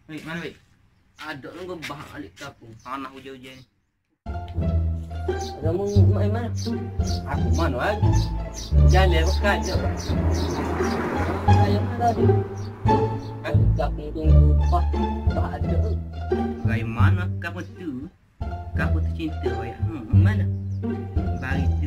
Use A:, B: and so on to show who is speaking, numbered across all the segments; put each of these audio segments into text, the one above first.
A: Wei, mana wei?
B: Ada lu gebah alik kapung.
A: Tanah hujan-hujan.
B: Kamu mana? Aku mana lagi? Jangan lewat kaca. Ayam ada di. Kapung tunggu bah ada.
A: Bagaimana kamu tu? Kamu tercinta wei. Mana? Bagi tu.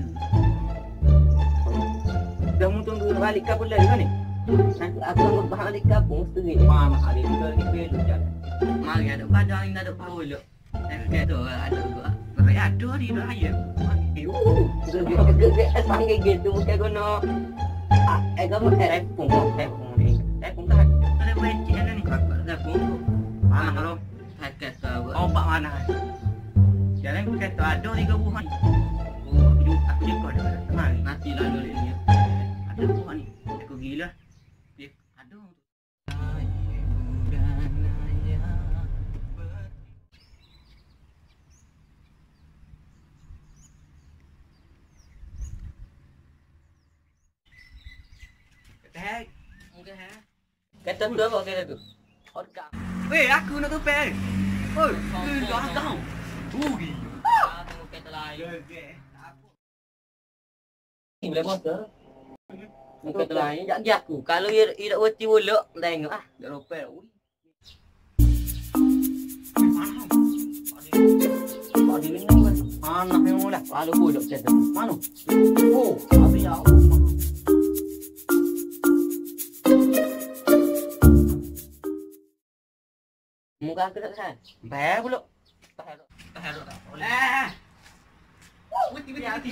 B: Kamu tunggu balik kapung lagi kan ni? Nanti aku balik kapung sendiri.
A: Mana hari itu lagi belum jalan.
B: Mari ada padang ini ada power lo. Ada gua.
A: Ada di raya.
B: Gede sangat gitu bukan kono. Kamu tepung ni. Tepung tak
A: Ada benci ni.
B: tepung.
A: Mana kalau?
B: Paket kau.
A: Opak mana? Jalan kata ada di kabuhan. Aku juga ada. Mari.
B: Nanti lalu ini.
A: Ada buah ni. Aku gila. Dia ada. Teh,
B: Mungkin ha. Kata tu apa kata tu? Orka.
A: weh aku nak tupel. Oi, dah tahu. Rugi.
B: Tunggu kata lain. Ni boleh motor. Kata lain jak aku. Kalau ia dak wati uluk tengok dak ropel. Ada ni kan.
A: Anak yang mula.
B: Kalau uluk kata.
A: Mana?
B: Oh, abi ya. Muka aku tak tahan.
A: Bayar pula.
B: Tahan.
A: Witi witi.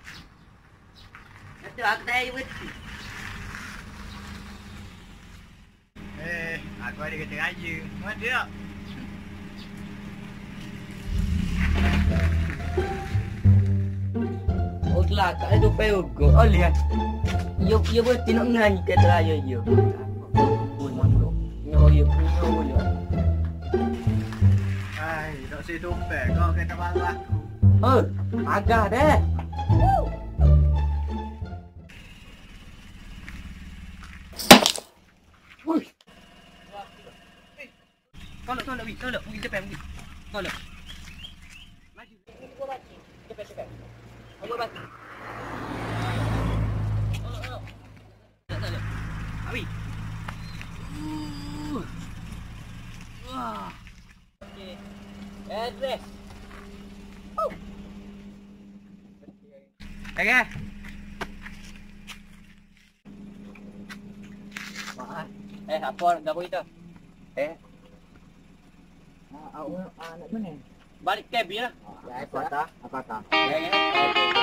B: Itu aku tak wati.
A: Aku ada kata raja. Mana dia?
B: Oh kelakar itu pego. Oh lihat. Yo buat nak nganyi kata raya yo. Yo.
A: Ai, tak si tupel. Kau kata bang aku.
B: Oh, agak deh. Wuih.
A: Tolak, Wi. Tolak. Mungkin cepat, mungkin. Tolak. Maju.
B: Cepat. Ambil batu. Tolak.
A: Awi. Wah.
B: Okey. Address.
A: Okay.
B: Apa nak buat itu?
A: Nak mana?
B: Balik cab je lah.
A: Apa tak?
B: Ya.